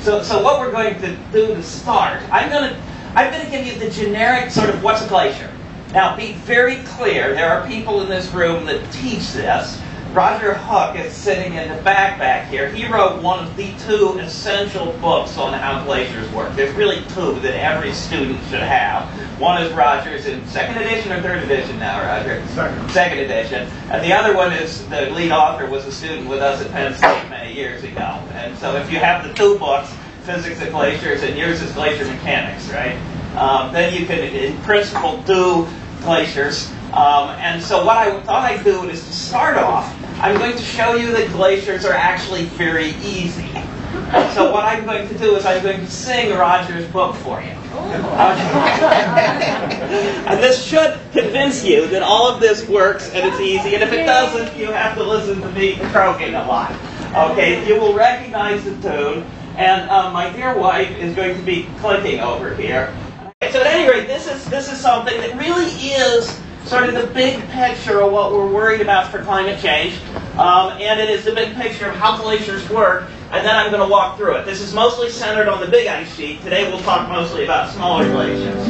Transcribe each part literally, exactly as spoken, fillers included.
So, so what we're going to do to start, I'm going to, I'm going to give you the generic sort of what's a glacier. Now, be very clear. There are people in this room that teach this. Roger Hook is sitting in the back back here. He wrote one of the two essential books on how glaciers work. There's really two that every student should have. One is Roger's in second edition or third edition now, Roger? Second. Second edition. And the other one is, the lead author was a student with us at Penn State many years ago. And so if you have the two books, Physics of Glaciers and yours is Glacier Mechanics, right? Um, then you can, in principle, do glaciers. Um, and so what I thought I'd do is to start off, I'm going to show you that glaciers are actually very easy. So what I'm going to do is I'm going to sing Roger's book for you. And this should convince you that all of this works and it's easy. And if it doesn't, you have to listen to me croaking a lot. Okay, you will recognize the tune. And um, my dear wife is going to be clicking over here. So at any rate, this is, this is something that really is sort of the big picture of what we're worried about for climate change. Um, and it is the big picture of how glaciers work. And then I'm going to walk through it. This is mostly centered on the big ice sheet. Today we'll talk mostly about smaller glaciers.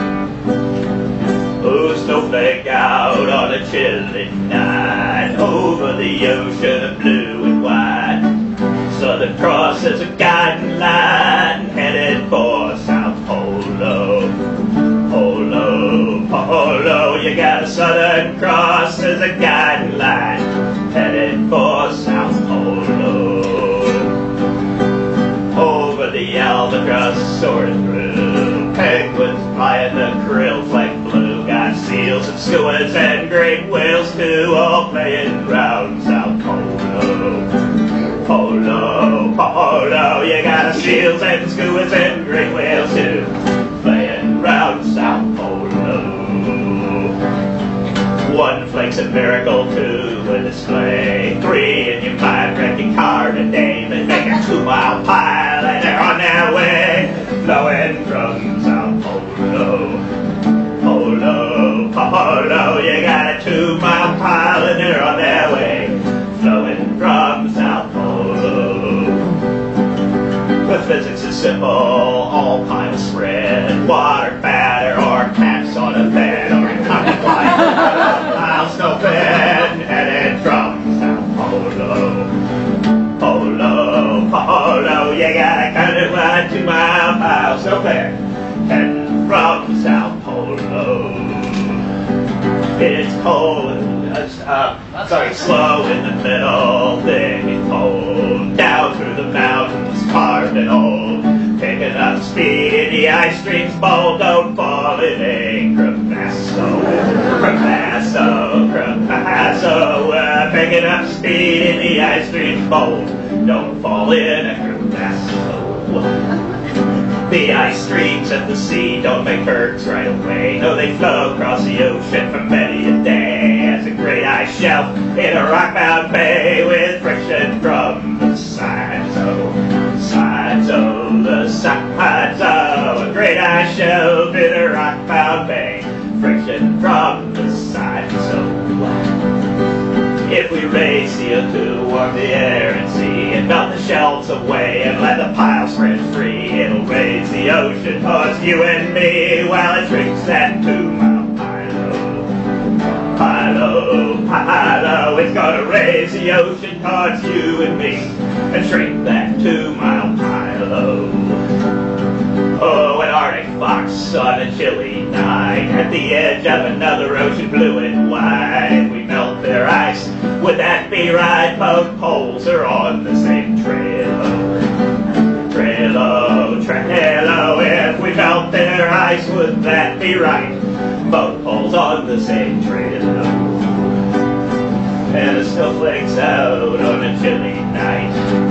Oh, snowflake out on a chilly night, over the ocean of blue and white. Southern Cross is a guiding line, headed for South Polo. Polo, Polo, you got a Southern Cross as a guiding line, headed for South Polo. Over the albatross soaring through, penguins flying the krill flag blue, got seals and skuas and great whales too, all playing round South Polo. Polo, Polo, you got seals and skuas and great whales too, playing round South Polo. One flake's a miracle, two a display, three in your five-wrecking car today, they make a two-mile pile and they're on their way, flowing from South Polo. Polo, Polo, you got a two-mile pile and they're on their way, flowing from South Polo. With physics is simple, all piles spread, water batter or caps on a bed, or in cotton fly, mile snow bed, headed from South Polo. Polo, Polo, you got a kind of wide two mile pile snow bed, heading from South Polo. It's cold, uh, sorry, slow in the middle, then it's cold, down through the mountains, carved and old, picking up speed in the ice streams bold, don't fall in a crevasso, crevasso, crevasso, uh, picking up speed in the ice streams bold, don't fall in a crevasso. The ice streams at the sea don't make bergs right away. No, they flow across the ocean for many a day as a great ice shelf in a rock-bound bay with friction from the sides. Oh, sides, oh, the sides, oh, a great ice shelf in a rock-bound bay, friction from the sides. Oh, if we raise C O two, warm the air and sea, and melt the shelves away and let the pile spread free, it'll raise the ocean towards you and me while it shrinks that two-mile pile. Pilo, pilo, it's gonna raise the ocean towards you and me and shrink that two-mile pilo. Oh, an Arctic fox on a chilly night at the edge of another ocean blue and white. We melt their ice, would that be right? Both poles are on the same trail. Trail, trail, if we melt their ice, would that be right? Both poles on the same trail. And the snowflakes out on a chilly night.